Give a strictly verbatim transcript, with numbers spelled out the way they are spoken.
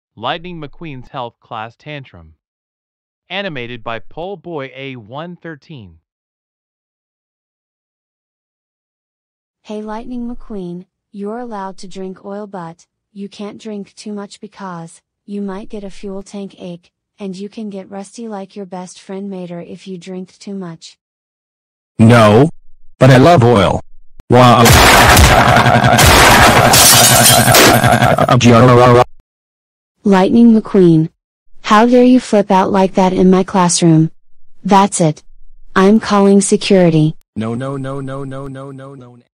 Lightning McQueen's Health Class Tantrum. Animated by Pole Boy A one thirteen. Hey Lightning McQueen, you're allowed to drink oil, but you can't drink too much because you might get a fuel tank ache, and you can get rusty like your best friend Mater if you drink too much. No. But I love oil. Wow. Lightning McQueen. How dare you flip out like that in my classroom? That's it. I'm calling security. No no no no no no no no.